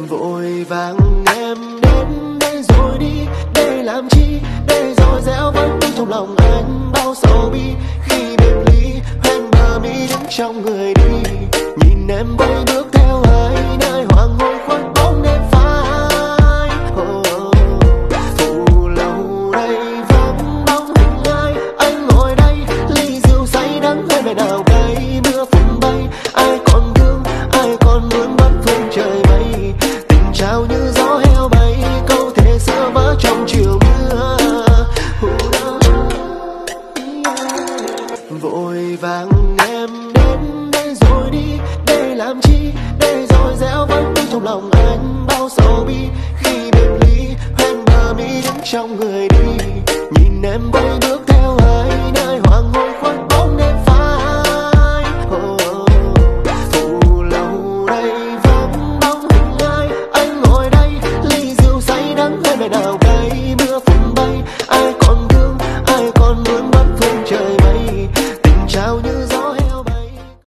Vội vàng em đến đây rồi đi, để làm chi, để rồi dẻo vẫn trong lòng anh bao sầu bi. Khi biệt ly hoen bờ mi đứng trong người đi, nhìn em quay bước theo ai nơi hoàng hôn khuất bóng đêm phai. Phủ lâu đây vắng bóng hình ai, anh ngồi đây ly rượu say đắng hơi về nào cây mưa phùn bay. Ai còn thương, ai còn muốn bắt phương trời mây, tình trao như gió heo bay, câu thề xưa vỡ trong chiều mưa. Vội vàng em đến đây rồi đi, để làm chi, để rồi dẻo vẫn trong lòng anh bao sầu bi. Khi biệt ly hoen bờ mi đứng trong người đi, nhìn em quay bước theo ai nơi hoàng hôn khuất bóng đêm phai. Phủ lâu đây vắng bóng hình ai, anh ngồi đây ly rượu say đắng hơi về nào cây mưa phùn bay. Ai còn thương, ai còn muốn bắt phương trời mây, tình trao như